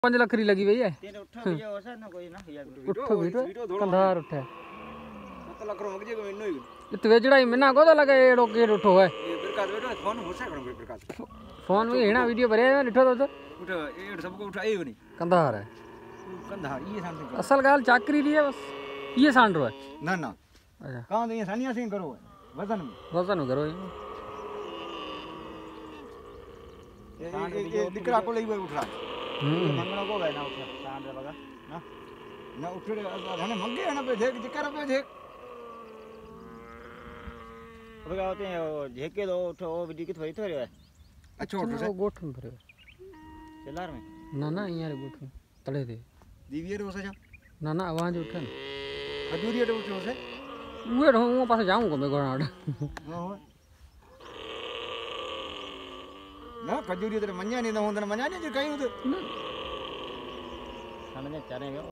5 लाख री लगी हुई है। उठो बीटो कंधार उठे 7 लाख रो मगजे को इनो ही इत वेजड़ा ही मिना को तो लगे एड़ो के उठो है ये प्रकाश बेटो फोन होसे करो प्रकाश फोन में हेना वीडियो भरे है लिठो तो उठो ये सबको उठाई हो नहीं कंधार है कंधार ये सांड असल गाल चाकरी री है बस ये सांड रो है ना ना अच्छा कहां तो ये सानिया सिंह करो वजन में करो ये दिकरा को ले उठा मंगणो को है ना उठा सांड बगा ना ना उठे हने मंगे है ना पे देख दिकरा पे देख बगा होते हैं झेके दो उठो वो वीडियो की थोड़ी थोड़ी है अच्छा उठो से गोठ में भरे चलार में ना ना यार गोठ में तड़े दे दीवियर हो सजा ना ना आवाज उठे ना खजूरिया तो उठो से उए वो पास जाऊंगा मैं गोनाड हां ना खजूरिया तेरे मन्या नहीं ना होंदन मन्या नहीं जो कहीं उधर ना सामने चारे